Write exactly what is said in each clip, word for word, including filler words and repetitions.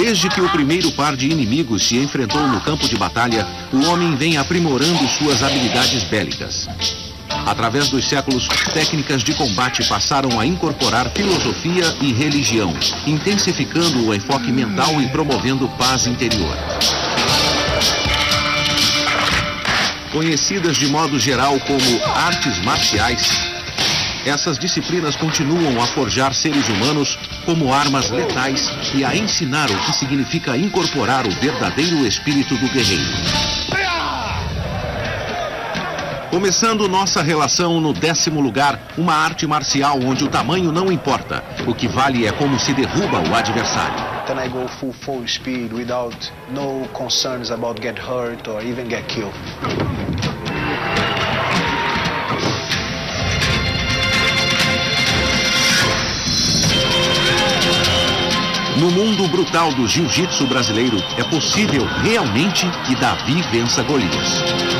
Desde que o primeiro par de inimigos se enfrentou no campo de batalha, o homem vem aprimorando suas habilidades bélicas. Através dos séculos, técnicas de combate passaram a incorporar filosofia e religião, intensificando o enfoque mental e promovendo paz interior. Conhecidas de modo geral como artes marciais, essas disciplinas continuam a forjar seres humanos como armas letais e a ensinar o que significa incorporar o verdadeiro espírito do guerreiro. Começando nossa relação no décimo lugar, uma arte marcial onde o tamanho não importa. O que vale é como se derruba o adversário. Then I go full full speed without no concerns about get hurt or even get killed. No mundo brutal do jiu-jitsu brasileiro, é possível realmente que Davi vença Golias.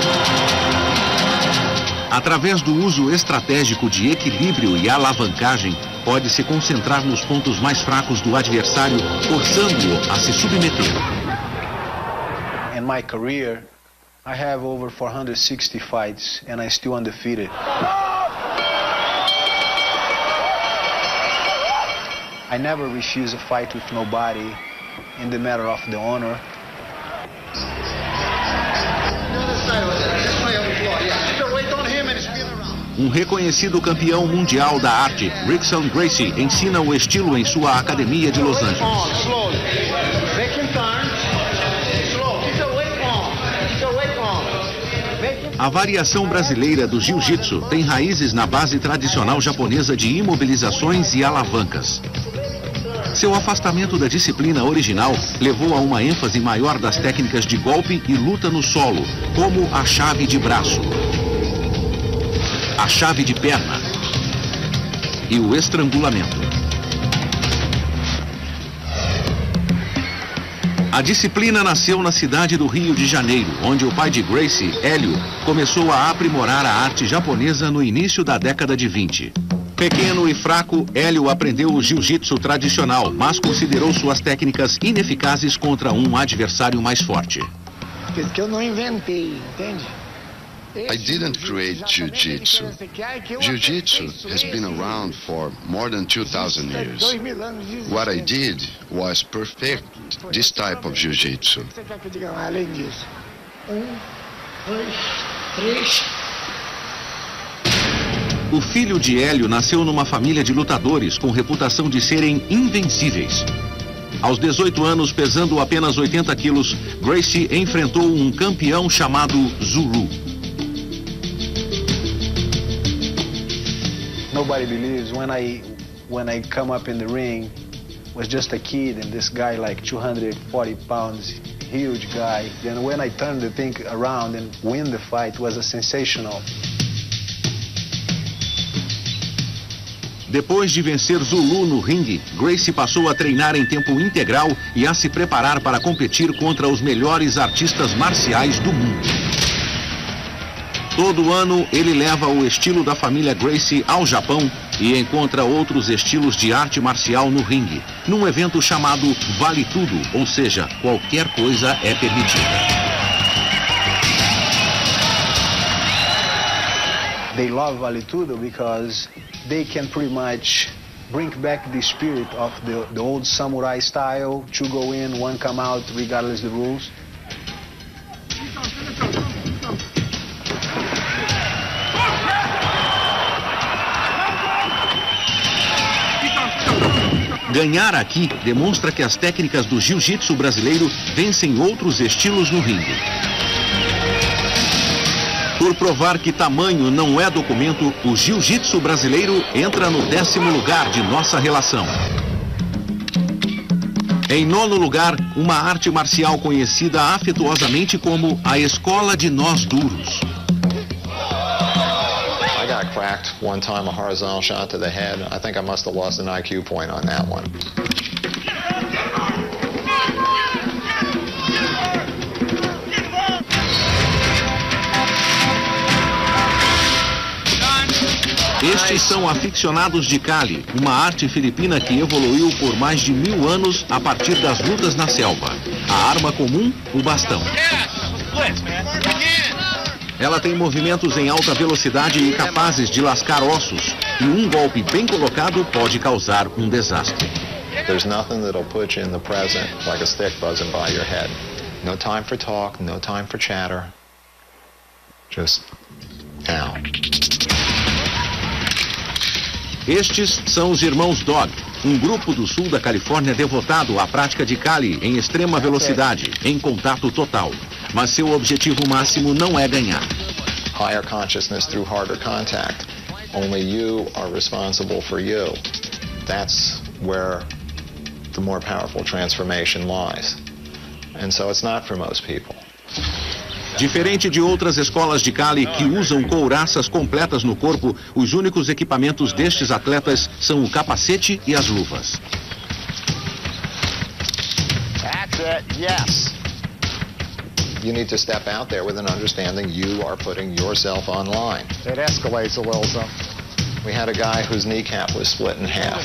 Através do uso estratégico de equilíbrio e alavancagem, pode-se concentrar nos pontos mais fracos do adversário, forçando-o a se submeter. In my career, I have over four hundred sixty fights and I'm still undefeated. I never refuse a fight with nobody in the matter of the honor. Um reconhecido campeão mundial da arte, Rickson Gracie, ensina o estilo em sua academia de Los Angeles. A variação brasileira do jiu-jitsu tem raízes na base tradicional japonesa de imobilizações e alavancas. Seu afastamento da disciplina original levou a uma ênfase maior das técnicas de golpe e luta no solo, como a chave de braço, a chave de perna e o estrangulamento. A disciplina nasceu na cidade do Rio de Janeiro, onde o pai de Gracie, Hélio, começou a aprimorar a arte japonesa no início da década de vinte. Pequeno e fraco, Hélio aprendeu o jiu-jitsu tradicional, mas considerou suas técnicas ineficazes contra um adversário mais forte. Que eu não inventei, entende? I didn't create jiu-jitsu. Jiu-jitsu has been around for more than two thousand years. What I did was perfect this type of jiu-jitsu. Além disso. Um, dois, três. O filho de Hélio nasceu numa família de lutadores com reputação de serem invencíveis. Aos dezoito anos, pesando apenas oitenta quilos, Gracie enfrentou um campeão chamado Zulu. Nobody believes when I when I come up in the ring, was just a kid and this guy like two hundred forty pounds, huge guy. Then when I turned the thing around and win the fight was a sensational. Depois de vencer Zulu no ringue, Gracie passou a treinar em tempo integral e a se preparar para competir contra os melhores artistas marciais do mundo. Todo ano, ele leva o estilo da família Gracie ao Japão e encontra outros estilos de arte marcial no ringue, num evento chamado Vale Tudo, ou seja, qualquer coisa é permitida. They love Vale Tudo because they can pretty much bring back the spirit of the, the old samurai style, two go in, one come out, regardless of the rules. Ganhar aqui demonstra que as técnicas do jiu-jitsu brasileiro vencem outros estilos no ringue. Por provar que tamanho não é documento, o jiu-jitsu brasileiro entra no décimo lugar de nossa relação. Em nono lugar, uma arte marcial conhecida afetuosamente como a Escola de Nós Duros. I got cracked one time, a horizontal shot to the head. I think I must have lost an I Q point on that one. Estes são aficionados de Kali, uma arte filipina que evoluiu por mais de mil anos a partir das lutas na selva. A arma comum, o bastão. Ela tem movimentos em alta velocidade e capazes de lascar ossos, e um golpe bem colocado pode causar um desastre. There's nothing that'll put you in the present like a stick buzzing by your head. No time for talk, no time for chatter. Just now. Estes são os irmãos Dog, um grupo do sul da Califórnia devotado à prática de Kali em extrema velocidade, em contato total. Mas seu objetivo máximo não é ganhar. Higher consciousness through harder contact. Only you are responsible for you. That's where the more powerful transformation lies. And so it's not for most people. Diferente de outras escolas de Kali que usam couraças completas no corpo, os únicos equipamentos destes atletas são o capacete e as luvas. That's it, yes. You need to step out there with an understanding you are putting yourself on line. It escalates a little, so. We had a guy whose kneecap was split in half.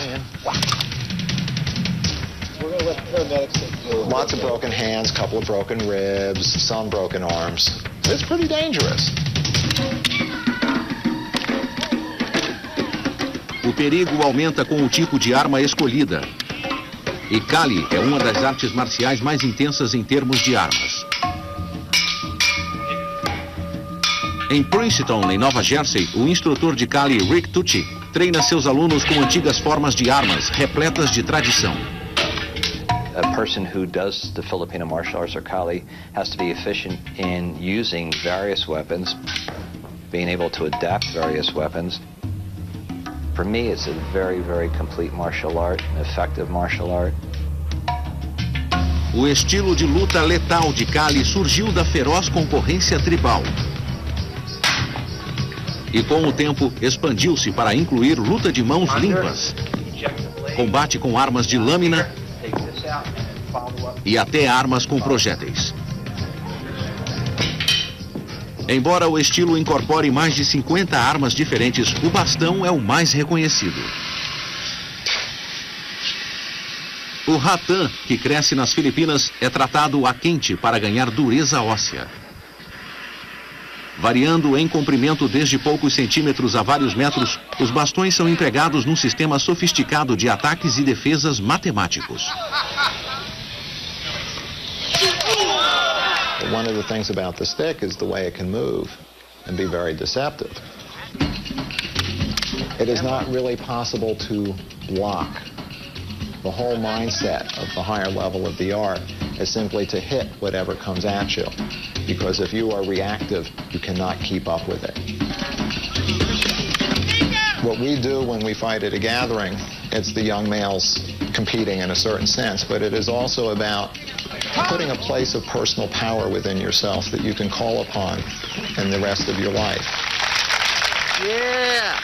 Lots of broken hands, couple of broken ribs, some broken arms. It's pretty dangerous. O perigo aumenta com o tipo de arma escolhida. E Kali é uma das artes marciais mais intensas em termos de armas. Em Princeton, em Nova Jersey, o instrutor de Kali, Rick Tucci, treina seus alunos com antigas formas de armas, repletas de tradição. A person who does the Filipino martial arts or Kali has to be efficient in using various weapons, being able to adapt various weapons. For me, it's a very, very complete martial art, an effective martial art. O estilo de luta letal de Kali surgiu da feroz concorrência tribal. E com o tempo, expandiu-se para incluir luta de mãos limpas, combate com armas de lâmina e até armas com projéteis. Embora o estilo incorpore mais de cinquenta armas diferentes, o bastão é o mais reconhecido. O ratã, que cresce nas Filipinas, é tratado a quente para ganhar dureza óssea. Variando em comprimento desde poucos centímetros a vários metros, os bastões são empregados num sistema sofisticado de ataques e defesas matemáticos. One of the things about the stick is the way it can move and be very deceptive. It is not really possible to block. The whole mindset of the higher level of the art is simply to hit whatever comes at you. Because if you are reactive, you cannot keep up with it. What we do when we fight at a gathering, it's the young males competing in a certain sense, but it is also about putting a place of personal power within yourself that you can call upon in the rest of your life. Yeah!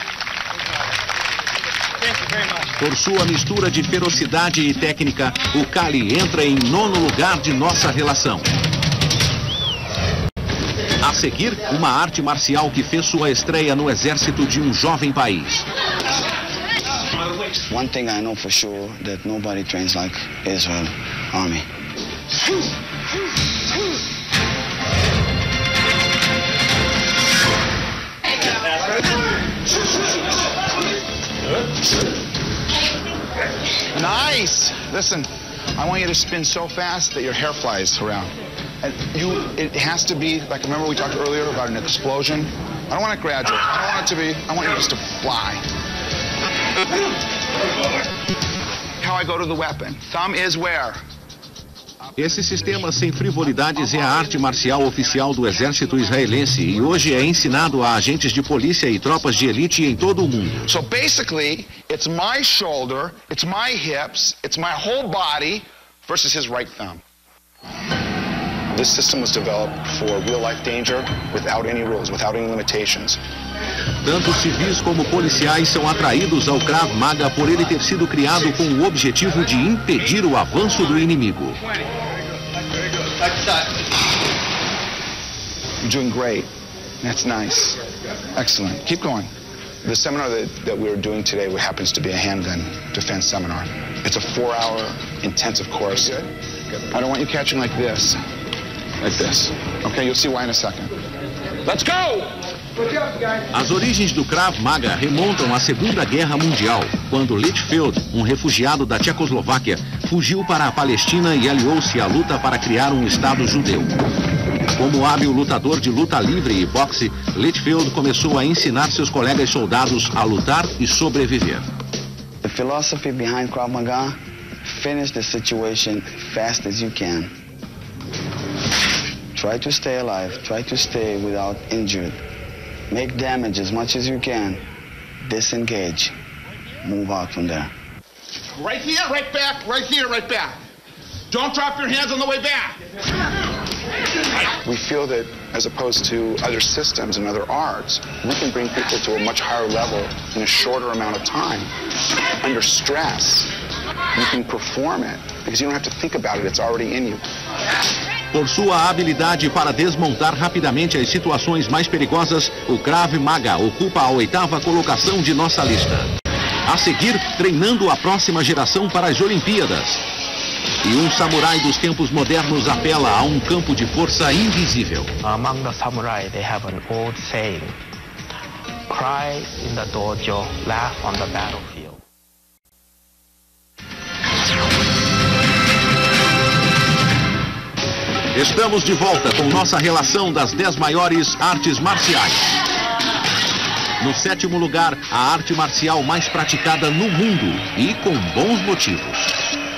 Thank you very much. Por sua mistura de ferocidade e técnica, o Kali entra em nono lugar de nossa relação. A seguir, uma arte marcial que fez sua estreia no exército de um jovem país. One thing I know for sure that nobody trains like Israel Army. Nice. Listen, I want you to spin so fast that your hair flies around. And you, it has to be, like, remember we talked earlier about an explosion? I don't want it gradual. I don't want it to be, I want you just to fly. How I go to the weapon. Thumb is where? Esse sistema sem frivolidades é a arte marcial oficial do exército israelense e hoje é ensinado a agentes de polícia e tropas de elite em todo o mundo. So basically, it's my shoulder, it's my hips, it's my whole body versus his right thumb. This system was developed for real-life danger without any rules, without any limitations. Tanto civis como policiais são atraídos ao Krav Maga por ele ter sido criado com o objetivo de impedir o avanço do inimigo. You're doing great. That's nice. Excellent. Keep going. The seminar that, that we were doing today happens to be a handgun defense seminar. It's a four-hour intensive course. Good. Good. I don't want you catching like this, like this. Okay, you'll see why in a second. Let's go! As origens do Krav Maga remontam à Segunda Guerra Mundial, quando Litchfield, um refugiado da Tchecoslováquia, fugiu para a Palestina e aliou-se à luta para criar um Estado judeu. Como hábil lutador de luta livre e boxe, Litchfield começou a ensinar seus colegas soldados a lutar e sobreviver. The philosophy behind Krav Maga: finish the situation fast as you can. Try to stay alive. Try to stay without injury. Make damage as much as you can. Disengage. Move out from there. Right here, right back, right here, right back. Don't drop your hands on the way back. We feel that as opposed to other systems and other arts, we can bring people to a much higher level in a shorter amount of time. Under stress, you can perform it because you don't have to think about it, it's already in you. Por sua habilidade para desmontar rapidamente as situações mais perigosas, o Krav Maga ocupa a oitava colocação de nossa lista. A seguir, treinando a próxima geração para as Olimpíadas. E um samurai dos tempos modernos apela a um campo de força invisível. Among the samurai, they have an old saying: cry in the dojo, laugh on the battlefield. Estamos de volta com nossa relação das dez maiores artes marciais. No sétimo lugar, a arte marcial mais praticada no mundo e com bons motivos.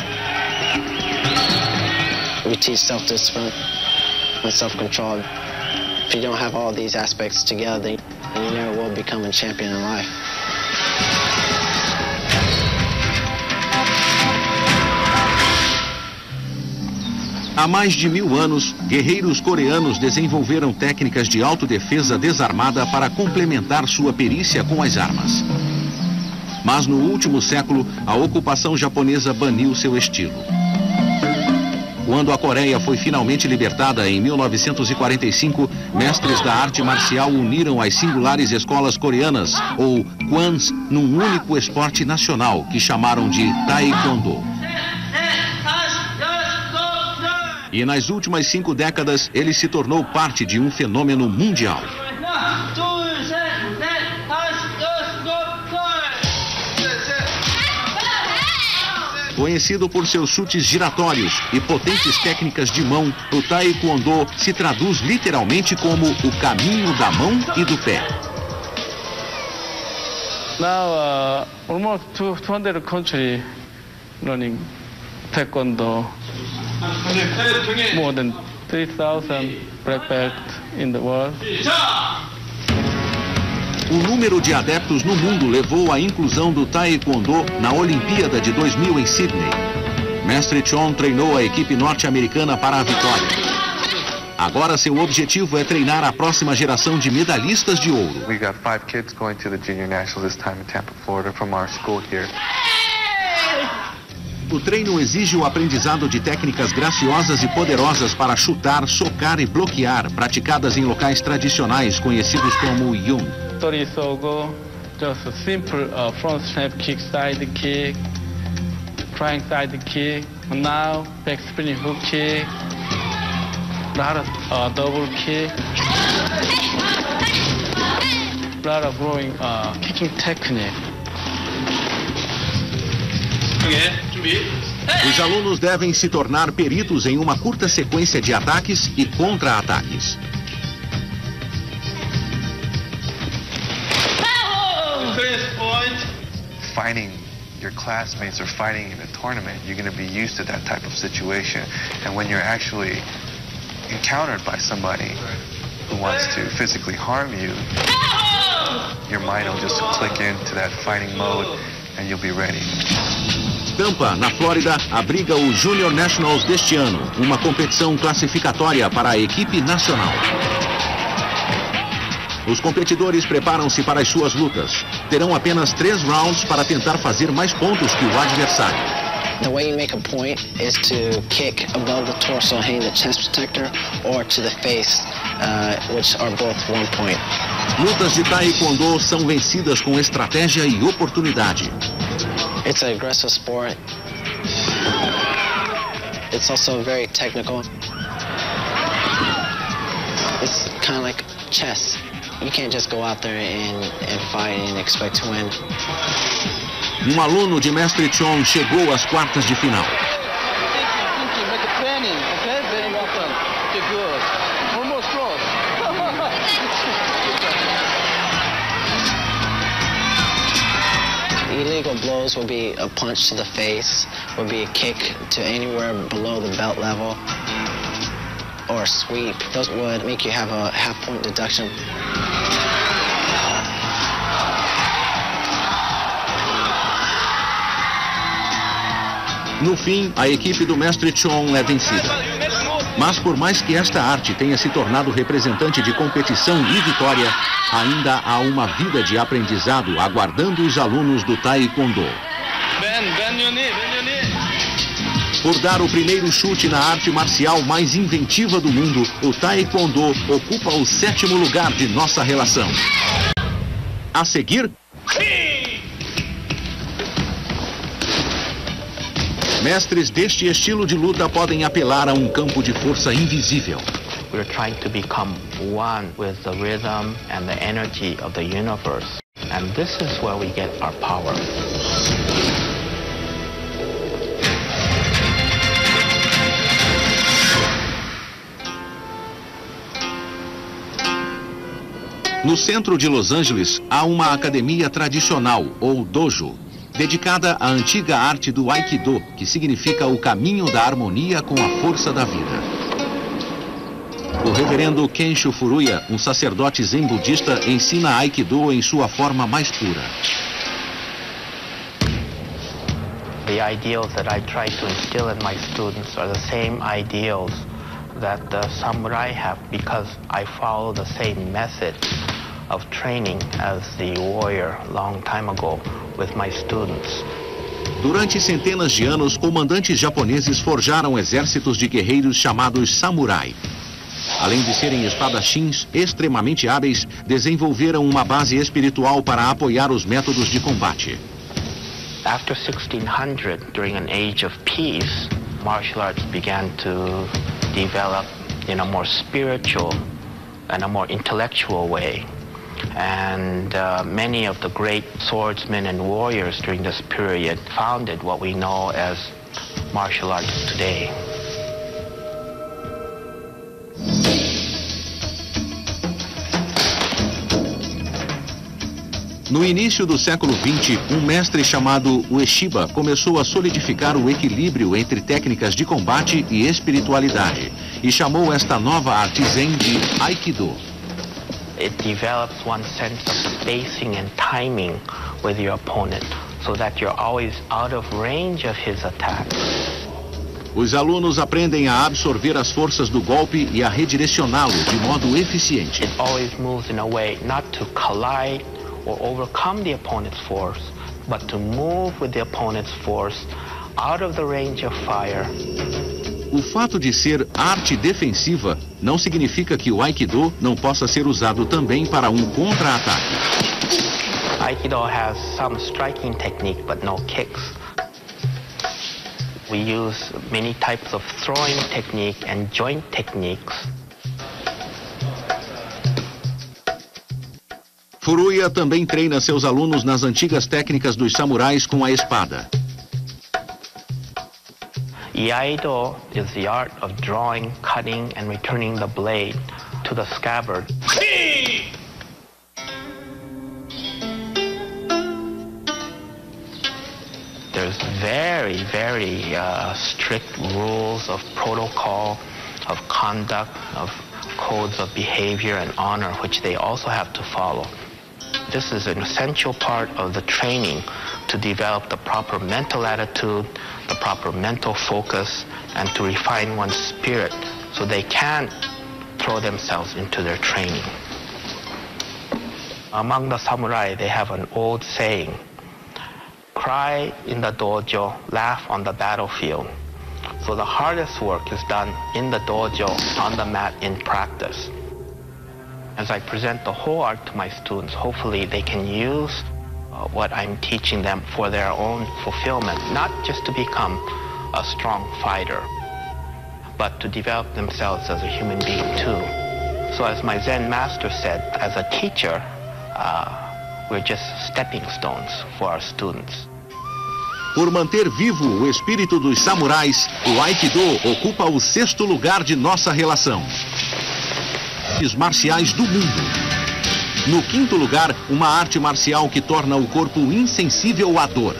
We teach self-discipline and self-control. If you don't have all these aspects together, then you never will become a champion in life. Há mais de mil anos, guerreiros coreanos desenvolveram técnicas de autodefesa desarmada para complementar sua perícia com as armas. Mas no último século, a ocupação japonesa baniu seu estilo. Quando a Coreia foi finalmente libertada em mil novecentos e quarenta e cinco, mestres da arte marcial uniram as singulares escolas coreanas, ou Kwans, num único esporte nacional que chamaram de Taekwondo. E nas últimas cinco décadas, ele se tornou parte de um fenômeno mundial. Conhecido por seus chutes giratórios e potentes técnicas de mão, o Taekwondo se traduz literalmente como o caminho da mão e do pé. Now, uh, almost two hundred countries running Taekwondo. More than three thousand black belts in the world. O número de adeptos no mundo levou à inclusão do Taekwondo na Olimpíada de dois mil em Sydney. Mestre Chon treinou a equipe norte-americana para a vitória. Agora seu objetivo é treinar a próxima geração de medalhistas de ouro. We got five kids going to the Junior Nationals this time in Tampa, Florida, from our school here. O treino exige o aprendizado de técnicas graciosas e poderosas para chutar, socar e bloquear, praticadas em locais tradicionais conhecidos como Yun. thirty so go, just a simple uh, front snap kick, side kick, trying side kick, and now back spinning hook kick, lot of uh, double kick, lot of growing uh, kicking technique. Os alunos devem se tornar peritos em uma curta sequência de ataques e contra-ataques. Fighting your classmates or fighting in a tournament, you're going to be used to that type of situation. And when you're actually encountered by somebody who wants to physically harm you, your mind will just click into that fighting mode and you'll be ready. Tampa, na Flórida, abriga o Junior Nationals deste ano, uma competição classificatória para a equipe nacional. Os competidores preparam-se para as suas lutas. Terão apenas três rounds para tentar fazer mais pontos que o adversário. The way you make a point is to kick above the torso, hitting the chest protector, or to the face, uh, which are both one point. Lutas de taekwondo são vencidas com estratégia e oportunidade. It's an aggressive sport. It's also very technical. It's kind of like chess. You can't just go out there and, and fight and expect to win. Um aluno de Mestre Chong chegou às quartas de final. Illegal blows will be a punch to the face, will be a kick to anywhere below the belt level, or a sweep. Those would make you have a half-point deduction. No fim, a equipe do Mestre Chong é vencida. Mas por mais que esta arte tenha se tornado representante de competição e vitória, ainda há uma vida de aprendizado aguardando os alunos do Taekwondo. Por dar o primeiro chute na arte marcial mais inventiva do mundo, o Taekwondo ocupa o sétimo lugar de nossa relação. A seguir... Mestres deste estilo de luta podem apelar a um campo de força invisível. We're trying to become one with the rhythm and the energy of the universe. And this is where we get our power. No centro de Los Angeles, há uma academia tradicional, ou dojo, dedicada à antiga arte do Aikido, que significa o caminho da harmonia com a força da vida. O reverendo Kensho Furuya, um sacerdote zen budista, ensina Aikido em sua forma mais pura. The ideals that I try to instill in my students are the same ideals that the samurai have, because I follow the same method of training as the warrior long time ago with my students. Durante centenas de anos, comandantes japoneses forjaram exércitos de guerreiros chamados samurai. Além de serem espadachins extremamente hábeis, desenvolveram uma base espiritual para apoiar os métodos de combate. After sixteen hundred, during an age of peace, martial arts began to develop in a more spiritual and a more intellectual way. And uh, many of the great swordsmen and warriors during this period founded what we know as martial arts today. No início do século vinte, um mestre chamado Ueshiba começou a solidificar o equilíbrio entre técnicas de combate e espiritualidade e chamou esta nova arte zen de Aikido. It develops one sense of spacing and timing with your opponent so that you're always out of range of his attacks. Os alunos aprendem a absorver as forças do golpe e a redirecioná-lo de modo eficiente. It always moves in a way not to collide or overcome the opponent's force, but to move with the opponent's force out of the range of fire. O fato de ser arte defensiva não significa que o Aikido não possa ser usado também para um contra-ataque. Aikido has some striking technique, but no kicks. We use many types of throwing technique and joint techniques. Furuya também treina seus alunos nas antigas técnicas dos samurais com a espada. Iaido is the art of drawing, cutting, and returning the blade to the scabbard. There's very, very uh, strict rules of protocol, of conduct, of codes of behavior and honor, which they also have to follow. This is an essential part of the training to develop the proper mental attitude, the proper mental focus, and to refine one's spirit so they can throw themselves into their training. Among the samurai, they have an old saying, cry in the dojo, laugh on the battlefield. So the hardest work is done in the dojo, on the mat, in practice. As I present the whole art to my students, hopefully they can use uh, what I'm teaching them for their own fulfillment, not just to become a strong fighter, but to develop themselves as a human being too. So as my Zen master said, as a teacher, uh, we're just stepping stones for our students. Por manter vivo o espírito dos samurais, o Aikido ocupa o sexto lugar de nossa relação. Artes marciais do mundo. No quinto lugar, uma arte marcial que torna o corpo insensível à dor.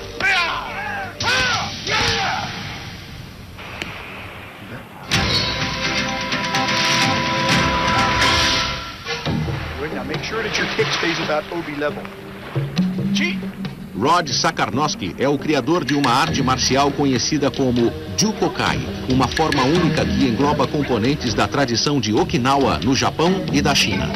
Now make sure that your kick stays about Obi level. G. Rod Sakarnosky é o criador de uma arte marcial conhecida como Jukokai, uma forma única que engloba componentes da tradição de Okinawa, no Japão e da China.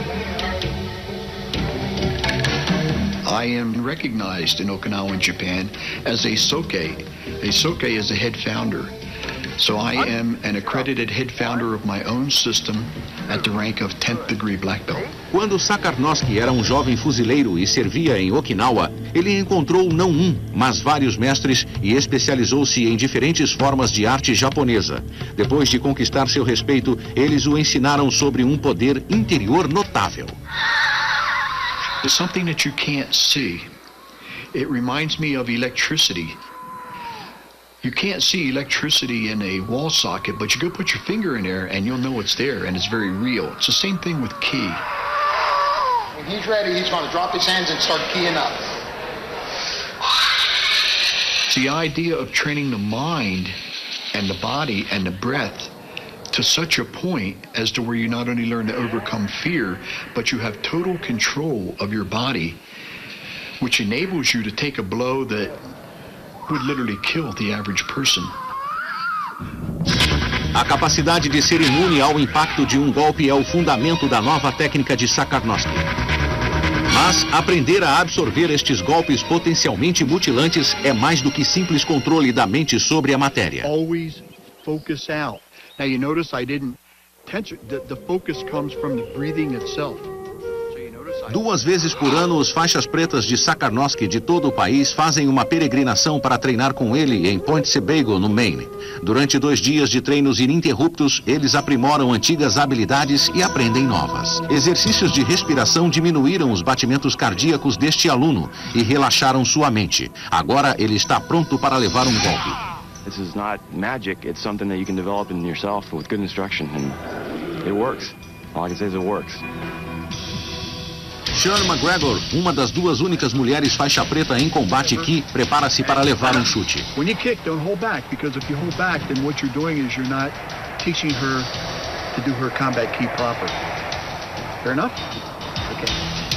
I am recognized in Okinawa and Japan as a soke. A soke is a head founder. So I am an accredited head founder of my own system at the rank of tenth degree black belt. Quando Sakarnosky era um jovem fuzileiro e servia em Okinawa, ele encontrou não um, mas vários mestres e especializou-se em diferentes formas de arte japonesa. Depois de conquistar seu respeito, eles o ensinaram sobre um poder interior notável. It's something that you can't see. It reminds me of electricity. You can't see electricity in a wall socket, but you go put your finger in there and you'll know it's there and it's very real. It's the same thing with ki. When he's ready, he's going to drop his hands and start keying up. It's the idea of training the mind and the body and the breath to such a point as to where you not only learn to overcome fear, but you have total control of your body, which enables you to take a blow that would literally kill the average person. A capacidade de ser imune ao impacto de um golpe é o fundamento da nova técnica de Sakarnosky. Mas aprender a absorver estes golpes potencialmente mutilantes é mais do que simples controle da mente sobre a matéria. Always focus out. Now you notice I didn't tension. The, the focus comes from the breathing itself. Duas vezes por ano, os faixas pretas de Sakarnosky de todo o país fazem uma peregrinação para treinar com ele em Point Sebago, no Maine. Durante dois dias de treinos ininterruptos, eles aprimoram antigas habilidades e aprendem novas. Exercícios de respiração diminuíram os batimentos cardíacos deste aluno e relaxaram sua mente. Agora ele está pronto para levar um golpe. This is not magic, it's something that you can develop in yourself with good instruction, and it works. All I can say is it works. Sean McGregor, uma das duas únicas mulheres faixa preta em combate ki, prepara-se para levar um chute. When you kick, don't hold back, because if you hold back, then what you're doing is you're not teaching her to do her combat ki proper. Fair enough? Okay.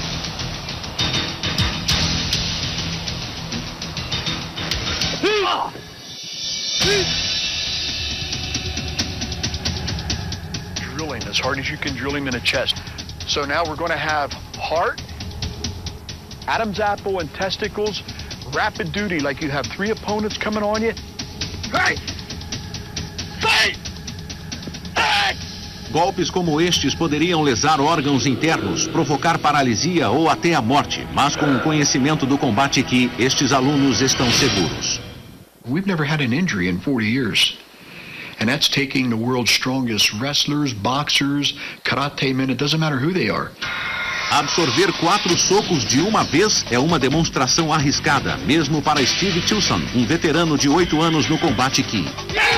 Drilling as hard as you can drill him in the chest. So now we're going to have heart, Adam's apple, and testicles, rapid duty, like you have three opponents coming on you. Hey! Hey! Hey! Golpes como estes poderiam lesar órgãos internos, provocar paralisia ou até a morte, mas com o conhecimento do combate ki, estes alunos estão seguros. We've never had an injury in forty years. And that's taking the world's strongest wrestlers, boxers, karate men, it doesn't matter who they are. Absorver quatro socos de uma vez é uma demonstração arriscada, mesmo para Steve Tilson, um veterano de oito anos no combate ki.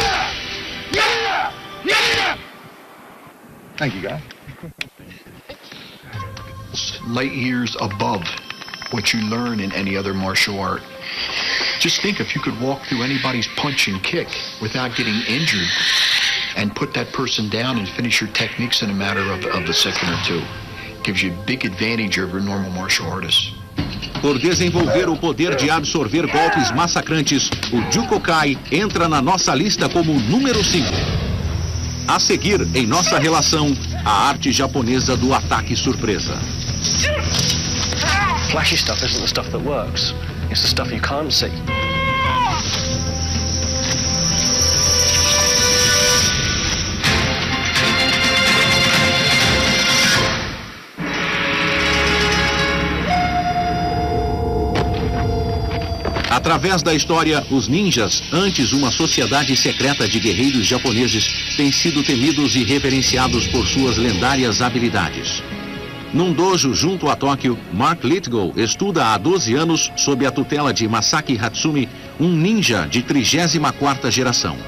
Thank you, guys. Light years above what you learn in any other martial art. Just think if you could walk through anybody's punch and kick without getting injured and put that person down and finish your techniques in a matter of, of a second or two. Gives you a big advantage over normal martial artists. Por desenvolver o poder de absorver golpes massacrantes, o Jukokai entra na nossa lista como número cinco. A seguir, em nossa relação, a arte japonesa do ataque surpresa. Flashy stuff isn't the stuff that works. It's the stuff you can't see. Através da história, os ninjas, antes uma sociedade secreta de guerreiros japoneses, têm sido temidos e reverenciados por suas lendárias habilidades. Num dojo junto a Tóquio, Mark Lithgow estuda há doze anos, sob a tutela de Masaki Hatsumi, um ninja de trigésima quarta geração.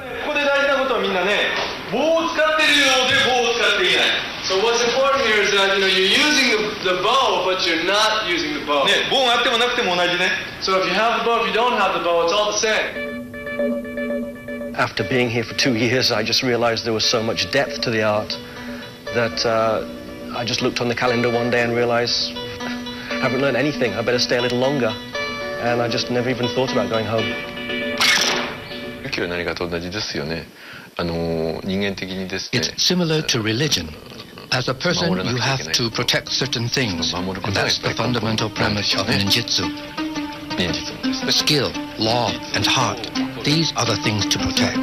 So what's important here is that, you know, you're using the, the bow, but you're not using the bow. So if you have the bow, if you don't have the bow, it's all the same. After being here for two years, I just realized there was so much depth to the art that uh, I just looked on the calendar one day and realized I haven't learned anything. I better stay a little longer. And I just never even thought about going home. It's similar to religion. As a person, you have to protect certain things, and that's the fundamental premise of ninjutsu. Skill, law, and heart, these are the things to protect.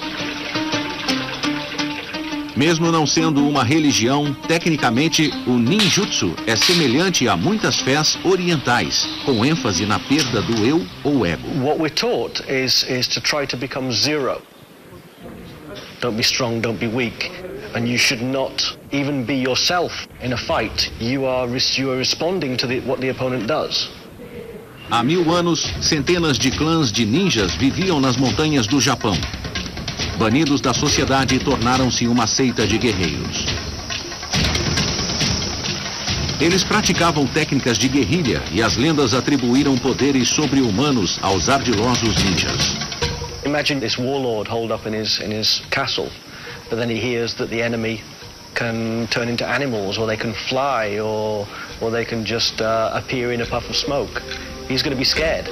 Mesmo não sendo uma religião, tecnicamente, o ninjutsu é semelhante a muitas fés orientais, com ênfase na perda do eu ou ego. What we're taught is, is to try to become zero. Don't be strong, don't be weak. And you should not even be yourself in a fight. You are, you are responding to the, what the opponent does. Há mil anos, centenas de clãs de ninjas viviam nas montanhas do Japão. Banidos da sociedade, tornaram-se uma seita de guerreiros. Eles praticavam técnicas de guerrilha e as lendas atribuíram poderes sobre-humanos aos ardilosos ninjas. Imagine this warlord holed up in his, in his castle. But then he hears that the enemy can turn into animals, or they can fly, or, or they can just uh, appear in a puff of smoke. He's going to be scared.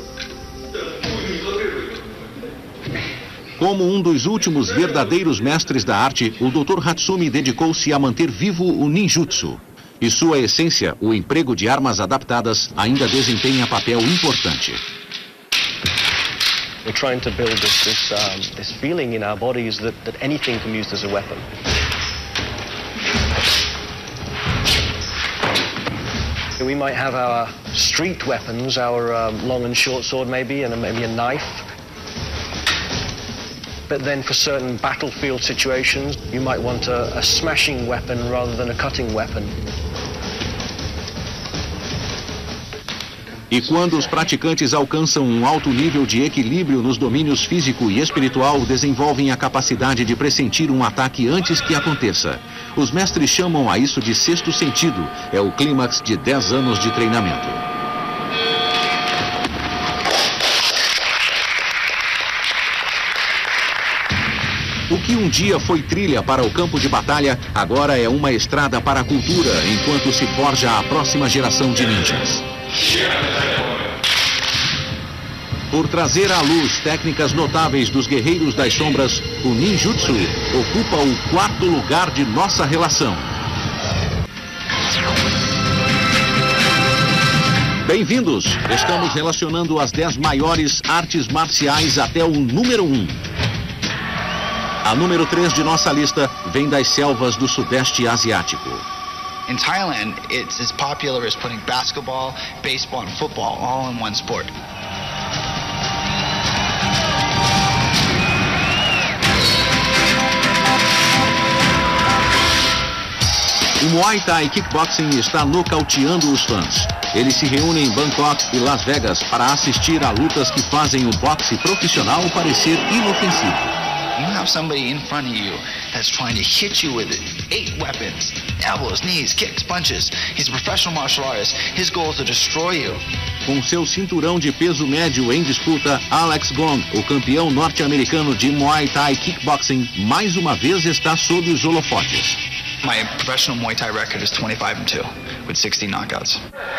Como um dos últimos verdadeiros mestres da arte, o doutor Hatsumi dedicou-se a manter vivo o ninjutsu. E sua essência, o emprego de armas adaptadas, ainda desempenha papel importante. We're trying to build this, this, um, this feeling in our bodies that, that anything can be used as a weapon. We might have our street weapons, our um, long and short sword maybe, and maybe a knife. But then for certain battlefield situations, you might want a, a smashing weapon rather than a cutting weapon. E quando os praticantes alcançam um alto nível de equilíbrio nos domínios físico e espiritual, desenvolvem a capacidade de pressentir um ataque antes que aconteça. Os mestres chamam a isso de sexto sentido. É o clímax de dez anos de treinamento. O que um dia foi trilha para o campo de batalha, agora é uma estrada para a cultura, enquanto se forja a próxima geração de ninjas. Por trazer à luz técnicas notáveis dos guerreiros das sombras, o ninjutsu ocupa o quarto lugar de nossa relação. Bem-vindos! Estamos relacionando as dez maiores artes marciais até o número um. A número três de nossa lista vem das selvas do Sudeste Asiático. In Thailand, it's as popular as putting basketball, baseball, and football all in one sport. O Muay Thai Kickboxing está nocauteando os fãs. Eles se reúnem em Bangkok e Las Vegas para assistir a lutas que fazem o boxe profissional parecer inofensivo. You have somebody in front of you that's trying to hit you with eight weapons. Elbows, knees, kicks, punches. He's a professional martial artist. His goal is to destroy you. Com seu cinturão de peso médio em disputa, Alex Gong, o campeão norte-americano de Muay Thai Kickboxing, mais uma vez está sob os holofotes. My professional Muay Thai record is twenty-five and two with sixteen knockouts.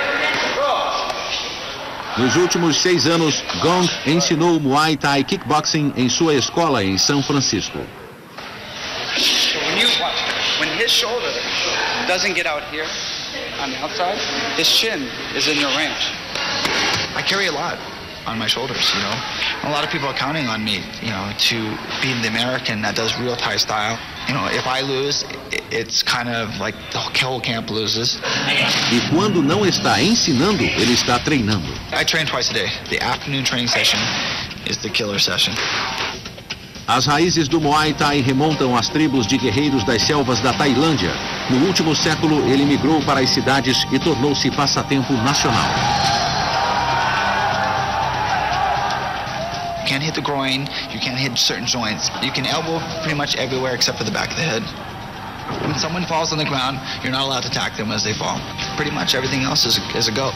Nos últimos seis anos, Gong ensinou Muay Thai Kickboxing em sua escola em São Francisco. So when, you, when his shoulder doesn't get out here on the outside, his chin is in your range. I carry a lot. on my shoulders, you know. A lot of people are counting on me, you know, to be the American that does real Thai style. You know, if I lose, it's kind of like the whole camp loses. E quando não está ensinando, ele está treinando. I train twice a day. The afternoon training session is the killer session. As raízes do Muay Thai remontam às tribos de guerreiros das selvas da Tailândia. No último século, ele migrou para as cidades e tornou-se passatempo nacional. You can't hit the groin, you can't hit certain joints. You can elbow pretty much everywhere except for the back of the head. When someone falls on the ground, you're not allowed to attack them as they fall. Pretty much everything else is a, is a go.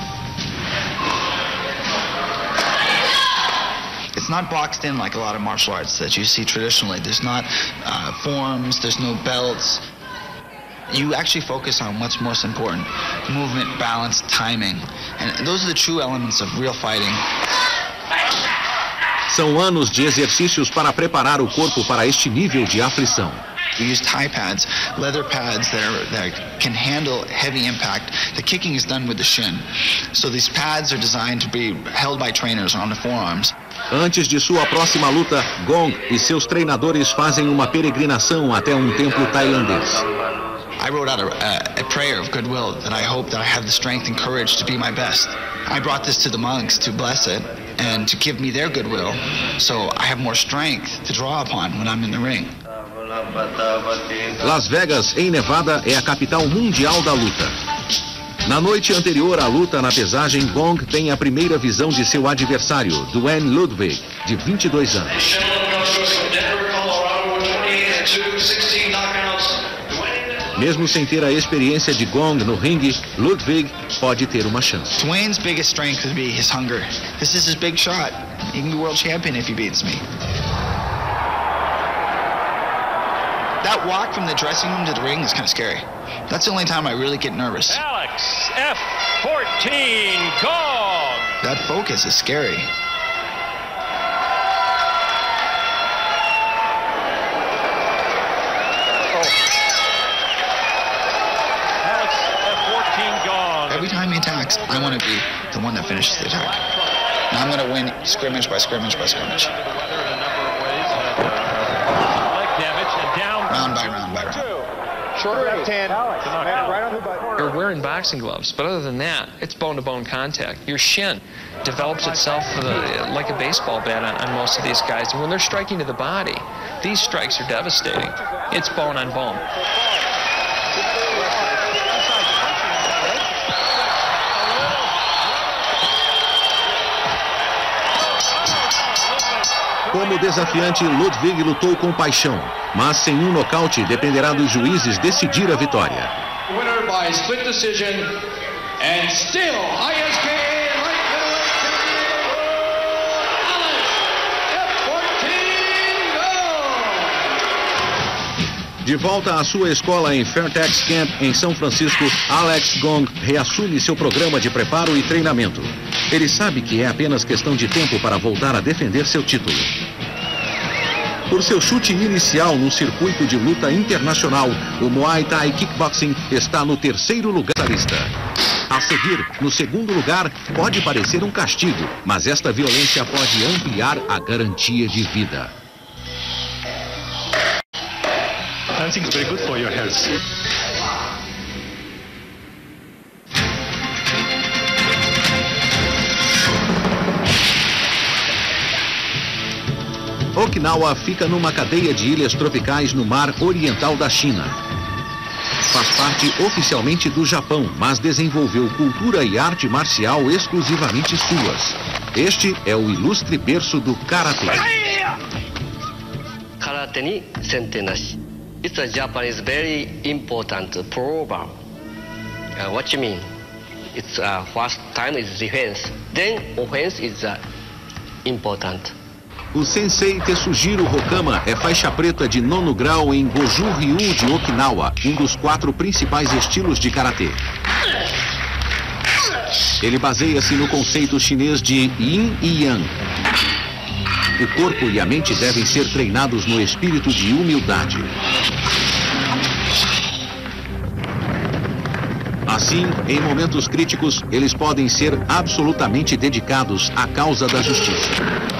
It's not boxed in like a lot of martial arts that you see traditionally. There's not uh, forms, there's no belts. You actually focus on what's most important: movement, balance, timing. And those are the true elements of real fighting. São anos de exercícios para preparar o corpo para este nível de aflição. We use Thai pads, leather pads that, are, that can handle heavy impact. The kicking is done with the shin. So these pads are designed to be held by trainers on the forearms. Antes de sua próxima luta, Gong e seus treinadores fazem uma peregrinação até um templo tailandês. I wrote out a, a, a prayer of goodwill that I hope that I have the strength and courage to be my best. I brought this to the monks to bless it and to give me their goodwill, so I have more strength to draw upon when I'm in the ring. Las Vegas, em Nevada, é a capital mundial da luta. Na noite anterior à luta na pesagem, Gong tem a primeira visão de seu adversário, Duane Ludwig, de vinte e dois anos. Mesmo sem ter a experiência de Gong no ringue, Ludwig pode ter uma chance. Duane's biggest strength would be his hunger. This is his big shot. He can be world champion if he beats me. That walk from the dressing room to the ring is kind of scary. That's the only time I really get nervous. Alex F fourteen Gong. That focus is scary. Alex F fourteen Gong. Every time he attacks, I want to be the one that finishes the attack. Now I'm going to win scrimmage by scrimmage by scrimmage. Round by round by round. Shorter left hand, right on the butt. You're wearing boxing gloves, but other than that, it's bone-to-bone contact. Your shin develops itself for the, like a baseball bat on, on most of these guys. And when they're striking to the body, these strikes are devastating. It's bone on bone. Como desafiante, Ludwig lutou com paixão, mas sem um nocaute dependerá dos juízes decidir a vitória. Winner by split decision and still I S K A light middleweight champion, Alex F fourteen Gong. De volta à sua escola em Fairtex Camp, em São Francisco, Alex Gong reassume seu programa de preparo e treinamento. Ele sabe que é apenas questão de tempo para voltar a defender seu título. Por seu chute inicial no circuito de luta internacional, o Muay Thai Kickboxing está no terceiro lugar da lista. A seguir, no segundo lugar, pode parecer um castigo, mas esta violência pode ampliar a garantia de vida. Dancing is very good for your health. Okinawa fica numa cadeia de ilhas tropicais no mar oriental da China. Faz parte oficialmente do Japão, mas desenvolveu cultura e arte marcial exclusivamente suas. Este é o ilustre berço do Karatê. Karate ni sente nashi. It's a Japanese very important proverb. Uh, what you mean? It's uh, first time is defense, then offense is uh, important. O sensei Tetsujiro Hokama é faixa preta de nono grau em Goju Ryu de Okinawa, um dos quatro principais estilos de karatê. Ele baseia-se no conceito chinês de Yin e Yang. O corpo e a mente devem ser treinados no espírito de humildade. A Assim, em momentos críticos, eles podem ser absolutamente dedicados à causa da justiça.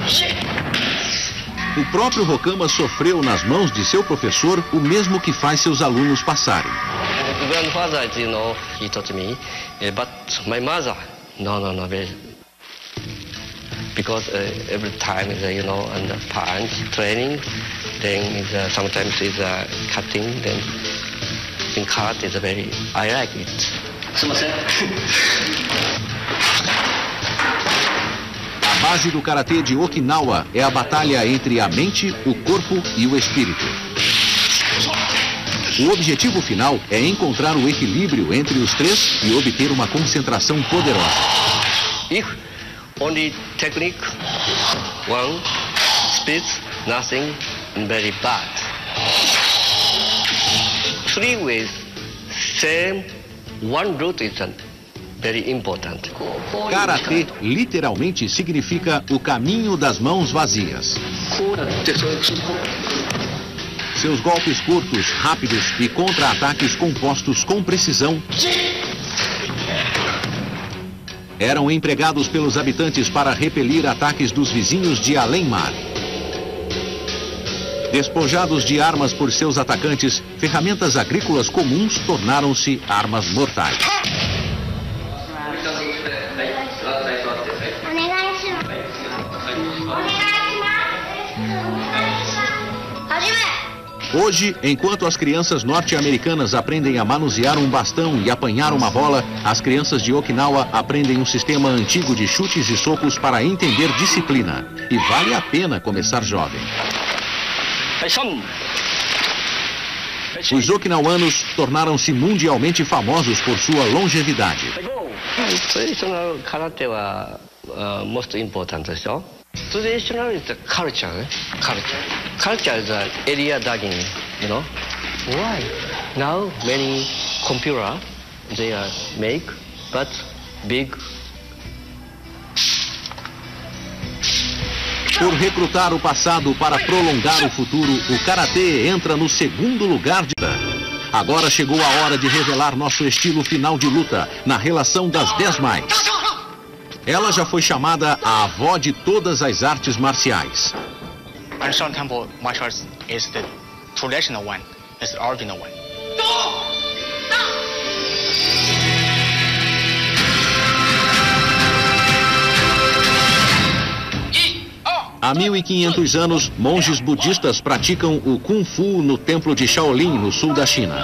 O próprio Rokama sofreu nas mãos de seu professor o mesmo que faz seus alunos passarem. Grandfather, you know, he taught me, uh, but my mother, no, no, no, because uh, every time is, uh, you know, under punch training, then is, uh, sometimes is uh, cutting, then in karate is very, I like it. A base do karatê de Okinawa é a batalha entre a mente, o corpo e o espírito. O objetivo final é encontrar o equilíbrio entre os três e obter uma concentração poderosa. If only technique, one, speed, nothing, very bad. Three ways, same, one route is very important. Karatê literalmente significa o caminho das mãos vazias. Seus golpes curtos, rápidos e contra-ataques compostos com precisão eram empregados pelos habitantes para repelir ataques dos vizinhos de além-mar. Despojados de armas por seus atacantes, ferramentas agrícolas comuns tornaram-se armas mortais. Hoje, enquanto as crianças norte-americanas aprendem a manusear um bastão e apanhar uma bola, as crianças de Okinawa aprendem um sistema antigo de chutes e socos para entender disciplina. E vale a pena começar jovem. Os okinawanos tornaram-se mundialmente famosos por sua longevidade. Traditional karate was uh, most important, so traditional is the culture, eh? culture. Culture is the area dagging, you know. Why? Now many computer they are make, but big. Por recrutar o passado para prolongar o futuro, o karatê entra no segundo lugar de... Agora chegou a hora de revelar nosso estilo final de luta, na relação das dez mais. Ela já foi chamada a avó de todas as artes marciais. And Shaolin Temple martial arts is the traditional one, is the original one. Há mil e quinhentos anos, monges budistas praticam o Kung Fu no templo de Shaolin, no sul da China.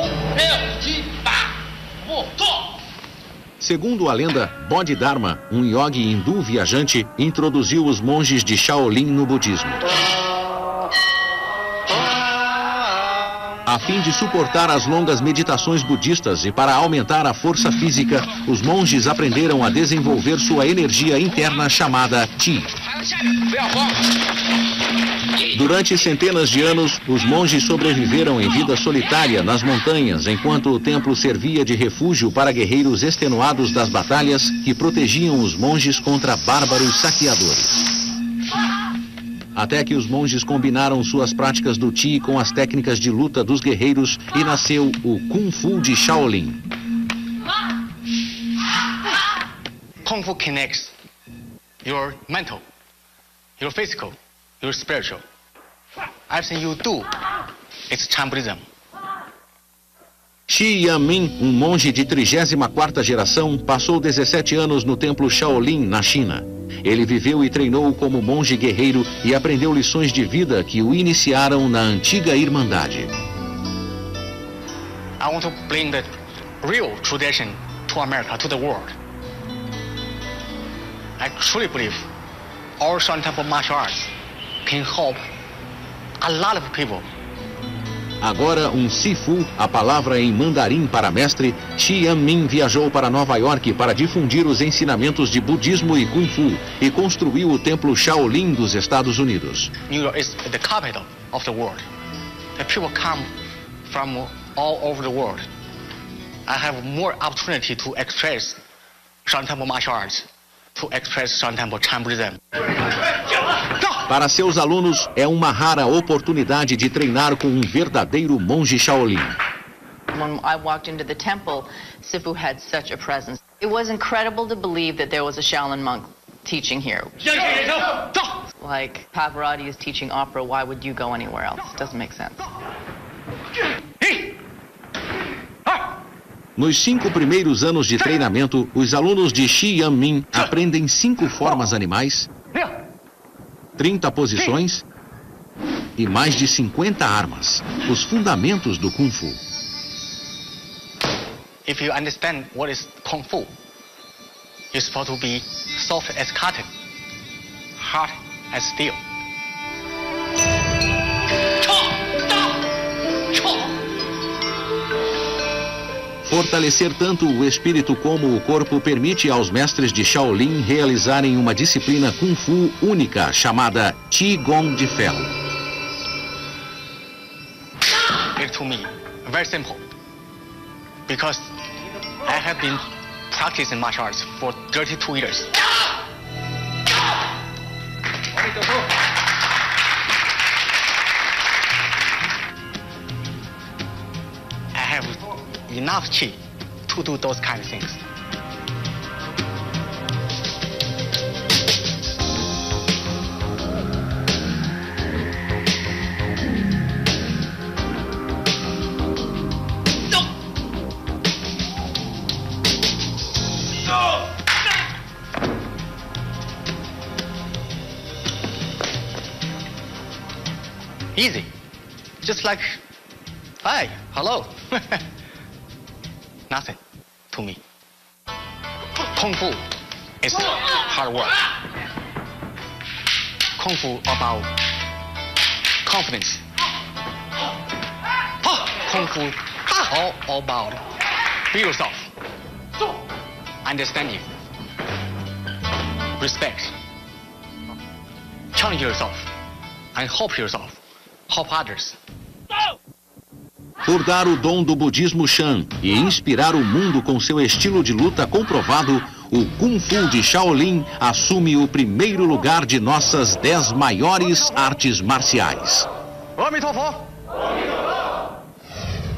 Segundo a lenda, Bodhidharma, um yogi hindu viajante, introduziu os monges de Shaolin no budismo. A fim de suportar as longas meditações budistas e para aumentar a força física, os monges aprenderam a desenvolver sua energia interna chamada Qi. Durante centenas de anos, os monges sobreviveram em vida solitária nas montanhas, enquanto o templo servia de refúgio para guerreiros extenuados das batalhas que protegiam os monges contra bárbaros saqueadores. Até que os monges combinaram suas práticas do Qi com as técnicas de luta dos guerreiros e nasceu o Kung Fu de Shaolin. Kung Fu connects your mental, your physical, your spiritual. Everything you do, it's Chan Buddhism. Shi Yanmin, um monge de trigésima quarta geração, passou dezessete anos no templo Shaolin, na China. Ele viveu e treinou como monge guerreiro e aprendeu lições de vida que o iniciaram na antiga Irmandade. I want to bring the real tradition to America, to the world. I truly believe our Shaolin Temple martial arts can help a lot of people. Agora, um Sifu, a palavra em mandarim para mestre, Shi Yanmin viajou para Nova York para difundir os ensinamentos de budismo e Kung Fu e construiu o templo Shaolin dos Estados Unidos. New York is the capital of the world. The people come from all over the world. I have more opportunity to express Shaolin Temple martial arts, to express Shaolin Temple Chan Buddhism. Para seus alunos, é uma rara oportunidade de treinar com um verdadeiro monge Shaolin. When I walked into the temple, Sifu had such a presence. It was incredible to believe that there was a Shaolin monk teaching here. Like Pavarotti is teaching opera, why would you go anywhere else? It doesn't make sense. Nos cinco primeiros anos de treinamento, os alunos de Shi Yanmin aprendem cinco formas animais, trinta posições e mais de cinquenta armas, os fundamentos do Kung Fu. If you understand what is Kung Fu, you're supposed to be soft as cotton, hard as steel. Fortalecer tanto o espírito como o corpo permite aos mestres de Shaolin realizarem uma disciplina Kung Fu única chamada Qigong de ferro. It's to me very simple because I have been practicing martial arts for thirty-two years. I have enough chi to do those kind of things. Easy. Just like, hi, hello. Nothing to me. Kung Fu is hard work. Kung Fu about confidence. Kung Fu all, all about be yourself. Understanding. Respect. Challenge yourself. And help yourself. Help others. Por dar o dom do budismo Shan e inspirar o mundo com seu estilo de luta comprovado, o Kung Fu de Shaolin assume o primeiro lugar de nossas dez maiores artes marciais. Amitofo!